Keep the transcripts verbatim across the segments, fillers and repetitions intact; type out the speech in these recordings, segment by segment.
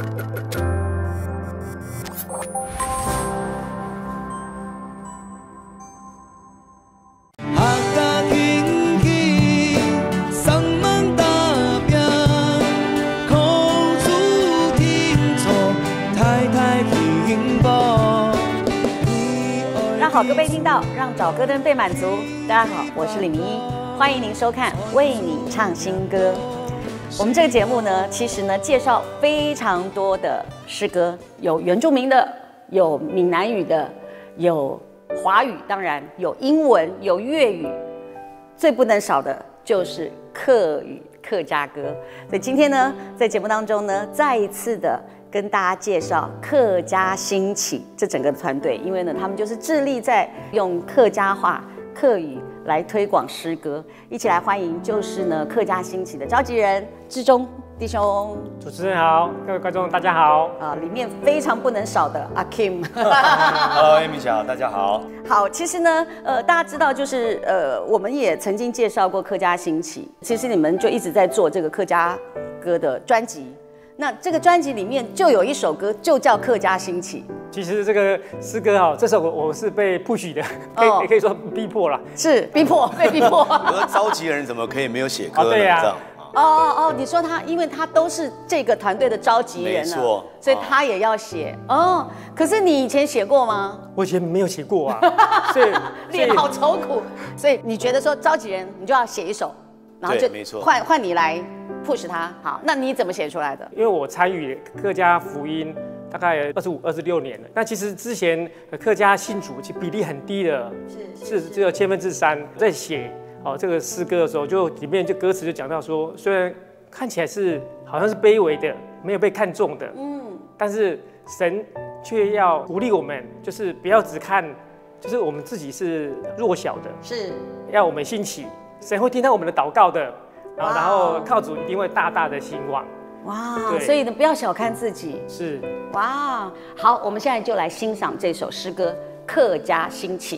好歌被听到，让找歌的人被满足。大家好，我是李明一，欢迎您收看《为你唱新歌》。我们这个节目呢，其实呢介绍非常多的诗歌，有原住民的，有闽南语的，有华语，当然有英文，有粤语，最不能少的就是客语客家歌。所以今天呢，在节目当中呢，再一次的跟大家介绍客家兴起这整个团队，因为呢，他们就是致力在用客家话、客语来推广诗歌。一起来欢迎，就是呢客家兴起的召集人志忠弟兄。 主持人好，各位观众大家好。 啊，里面非常不能少的阿 Kim。Hello， Amy 小，大家好。 好，其实呢，呃，大家知道，就是呃，我们也曾经介绍过客家兴起，其实你们就一直在做这个客家歌的专辑。那这个专辑里面就有一首歌，就叫《客家兴起》。 其实这个诗歌哈，这首我我是被 push 的，可以、哦、也可以说逼迫了。 是逼迫，被逼迫。 我说召集人怎么可以没有写歌呢？ 哦对啊、 这样。 哦哦哦，你说他，因为他都是这个团队的召集人了，没错，所以他也要写。哦，可是你以前写过吗？ 我以前没有写过啊，所以脸好愁苦。所以你觉得说召集人，你就要写一首，然后就换换你来 push 他。好，那你怎么写出来的？ 因为我参与客家福音大概二十五、二十六年了。那其实之前客家信主其实比例很低的，是是只有千分之三。在写哦这个诗歌的时候，就里面就歌词就讲到说，虽然看起来是好像是卑微的，没有被看重的，嗯，但是神却要鼓励我们，就是不要只看，就是我们自己是弱小的， 是要我们兴起，神会听到我们的祷告的。然后，然后靠主一定会大大的兴旺。 哇，所以呢，不要小看自己。 是。 哇，好，我们现在就来欣赏这首诗歌《客家兴起》。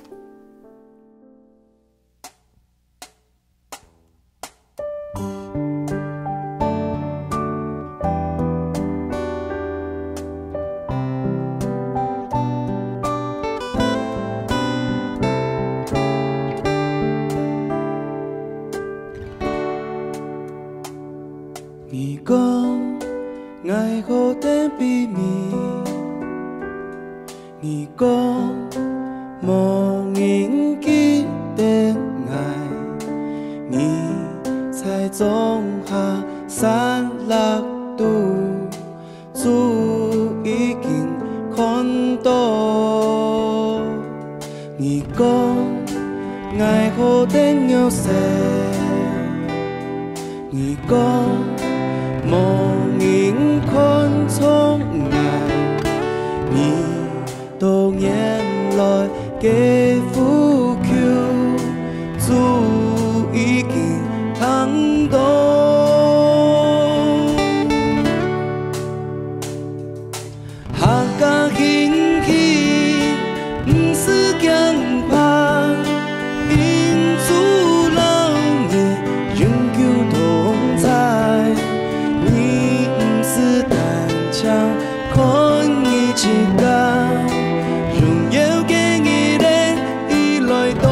你讲爱好的秘密，你讲无人记得爱，你才种下散落度，主已经看到。你讲爱好的有谁？你讲无人看重爱，你多年来嘅苦求，主已經聽到。客家興起，唔是強迫，民族老年永久同在。你唔是單槍看一起干，榮耀嘅一人已來到。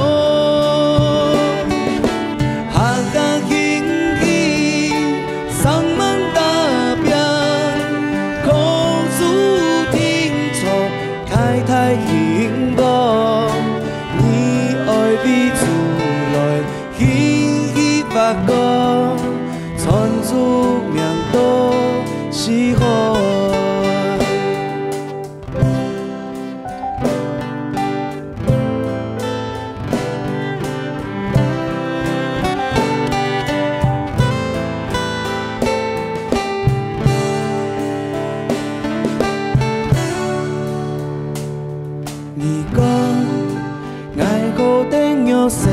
客家興起，上萬大兵，口主聽從，太太興光。你愛比主來興起發光，傳主名都是好。你講愛好定有誰？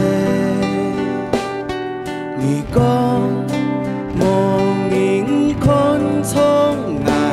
你講無人看重愛。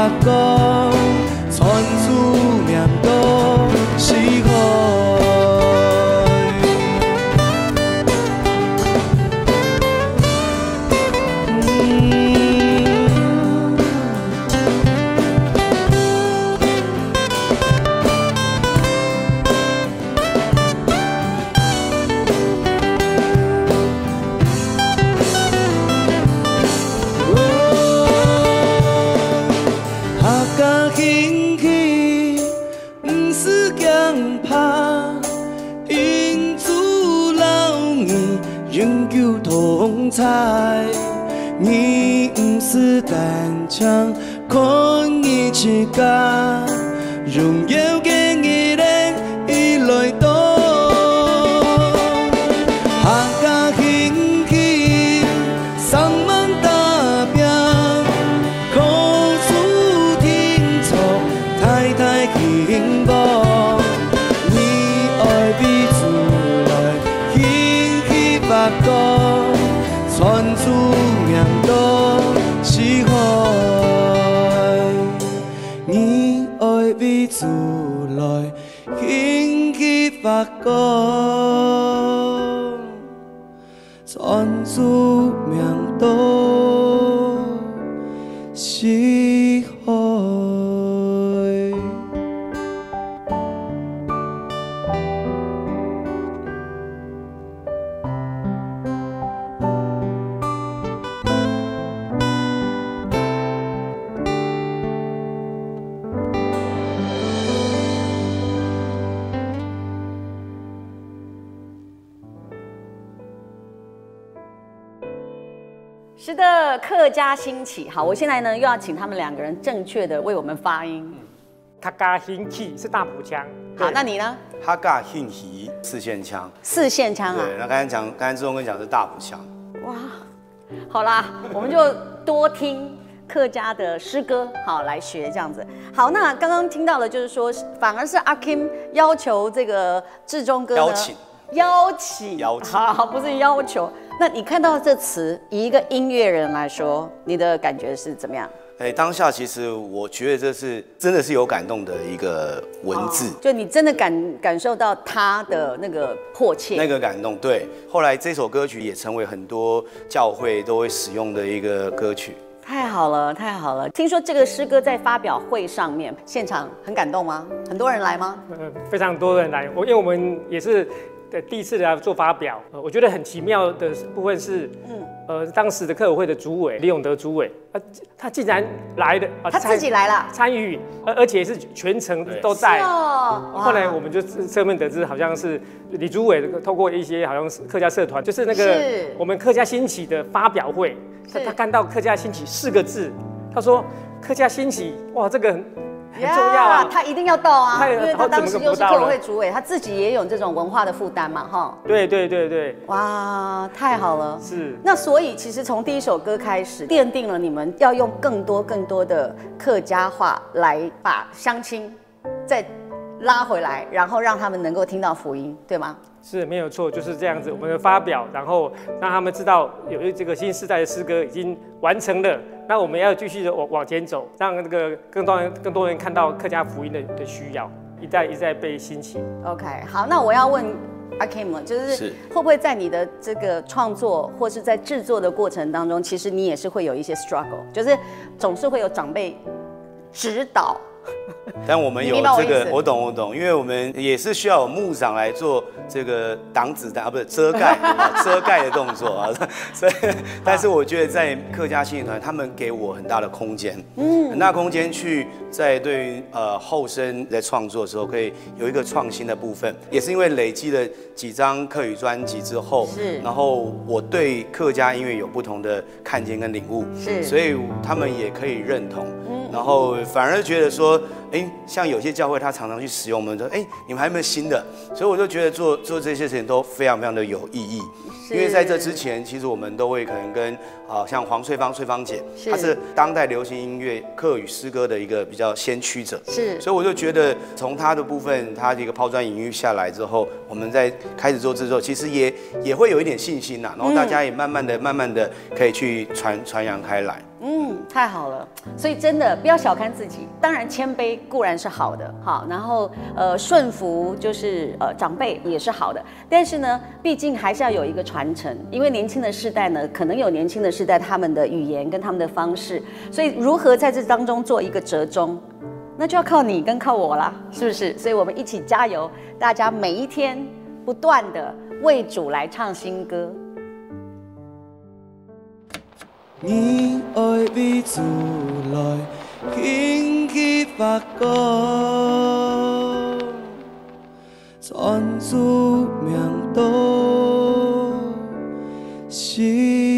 发光，传思念都是海。永久同在，你不是单枪看一起家，荣耀嘅艺人已来到，客家兴起，三万大兵，苦楚天错，太太幸福。发光，传出名都是海。你爱比自来，兴起发光，传出名都是海。 是的，客家兴起。好，我现在呢又要请他们两个人正确的为我们发音。 客家兴起是大埔腔。 好，那你呢？ 客家兴起四线腔。 四线腔啊。 对，那刚才讲，刚才志忠跟讲是大埔腔。 哇，好啦，我们就多听客家的诗歌，好来学这样子。好，那刚刚听到的就是说，反而是阿 Kim 要求这个志忠哥呢， 邀请。 邀请， 邀请， 好，不是要求。那你看到这词，以一个音乐人来说，你的感觉是怎么样？ 哎，当下其实我觉得这是真的是有感动的一个文字， 哦、就你真的感感受到他的那个迫切， 那个感动。对，后来这首歌曲也成为很多教会都会使用的一个歌曲。 太好了，太好了！听说这个诗歌在发表会上面，现场很感动吗？很多人来吗？ 呃，非常多人来，我因为我们也是。第一次来做发表，呃，我觉得很奇妙的部分是，嗯，呃，当时的客委会的主委李永德主委，啊，他竟然来的， 啊，他自己来了， 参与，而而且是全程都在。 哦， 后来我们就侧面得知，好像是李主委透过一些好像是客家社团，就是那个我们客家兴起的发表会，他他看到客家兴起四个字，他说客家兴起，哇，这个很。很重要啊， 他一定要到啊，因为他当时又是客委会主委，他自己也有这种文化的负担嘛，哈。 对对对对。 哇，太好了。 是。 那所以其实从第一首歌开始，奠定了你们要用更多更多的客家话来把乡亲再拉回来，然后让他们能够听到福音，对吗？ 是没有错，就是这样子。我们的发表，然后让他们知道有这个新时代的诗歌已经完成了。那我们要继续的往往前走，让那个更多人更多人看到客家福音的的需要，一代一代被兴起。 OK， 好，那我要问阿 Kim， 就是会不会在你的这个创作或是在制作的过程当中，其实你也是会有一些 struggle， 就是总是会有长辈指导。 但我们有这个，我懂我懂，因为我们也是需要有牧长来做这个挡子弹啊，不是遮盖啊，遮盖的动作啊。所以，但是我觉得在客家信息团，他们给我很大的空间，嗯，很大空间去在对于呃后生在创作的时候，可以有一个创新的部分。也是因为累积了几张客语专辑之后，是，然后我对客家音乐有不同的看见跟领悟，是，所以他们也可以认同，嗯，然后反而觉得说。 哎，像有些教会他常常去使用，我们说，哎，你们还有没有新的？所以我就觉得做做这些事情都非常非常的有意义。因为在这之前，其实我们都会可能跟啊，像黄翠芳翠芳姐，她是当代流行音乐客语诗歌的一个比较先驱者， 是， 所以我就觉得从她的部分，她的一个抛砖引玉下来之后，我们在开始做制作，其实也也会有一点信心呐，然后大家也慢慢的、慢慢的可以去传传扬开来。 嗯，太好了，所以真的不要小看自己。当然，谦卑固然是好的，好，然后呃顺服就是呃长辈也是好的，但是呢，毕竟还是要有一个传承，因为年轻的世代呢，可能有年轻的世代他们的语言跟他们的方式，所以如何在这当中做一个折中，那就要靠你跟靠我啦，是不是？所以我们一起加油，大家每一天不断的为主来唱新歌。 你爱美自来，兴起发光，传出名道，是。